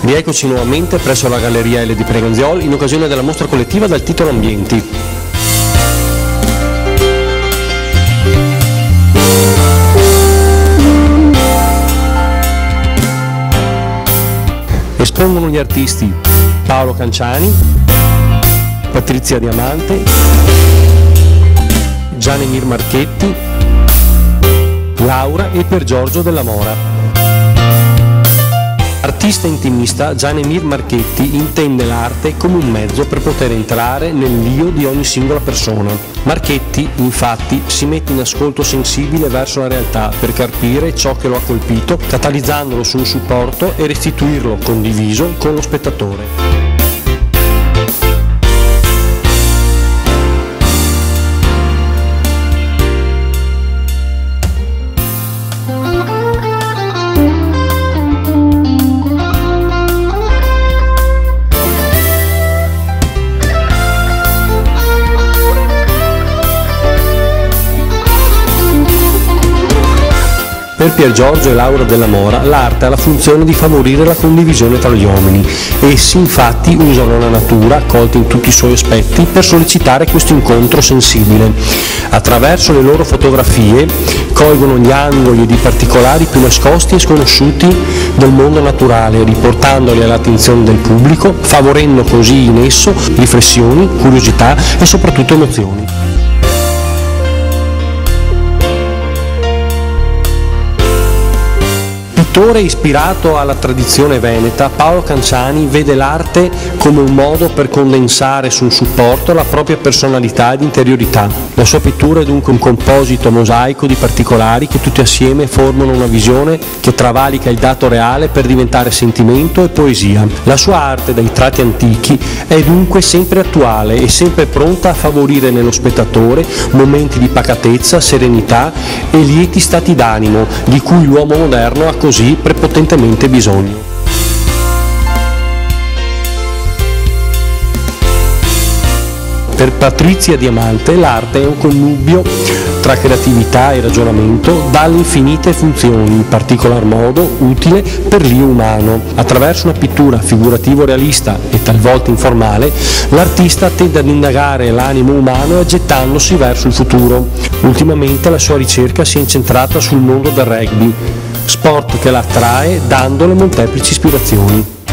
Rieccoci nuovamente presso la Galleria L di Preganziol in occasione della mostra collettiva dal titolo Ambienti. Espongono gli artisti Paolo Canciani, Patrizia Diamante, Gianemir Marchetti, Laura e Pier Giorgio Della Mora. Artista intimista, Gianemir Marchetti intende l'arte come un mezzo per poter entrare nell'io di ogni singola persona. Marchetti, infatti, si mette in ascolto sensibile verso la realtà per capire ciò che lo ha colpito, catalizzandolo su un supporto e restituirlo condiviso con lo spettatore. Per Pier Giorgio e Laura Della Mora l'arte ha la funzione di favorire la condivisione tra gli uomini. Essi infatti usano la natura, colta in tutti i suoi aspetti, per sollecitare questo incontro sensibile. Attraverso le loro fotografie colgono gli angoli ed i particolari più nascosti e sconosciuti del mondo naturale, riportandoli all'attenzione del pubblico, favorendo così in esso riflessioni, curiosità e soprattutto emozioni. Pittore ispirato alla tradizione veneta, Paolo Canciani vede l'arte come un modo per condensare su un supporto la propria personalità ed interiorità. La sua pittura è dunque un composito mosaico di particolari che tutti assieme formano una visione che travalica il dato reale per diventare sentimento e poesia. La sua arte dai tratti antichi è dunque sempre attuale e sempre pronta a favorire nello spettatore momenti di pacatezza, serenità e lieti stati d'animo di cui l'uomo moderno ha così prepotentemente bisogno. Per Patrizia Diamante l'arte è un connubio tra creatività e ragionamento dalle infinite funzioni, in particolar modo utile per l'io umano. Attraverso una pittura figurativo-realista e talvolta informale, l'artista tende ad indagare l'animo umano aggettandosi verso il futuro. Ultimamente la sua ricerca si è incentrata sul mondo del rugby, sport che la attrae dandole molteplici ispirazioni.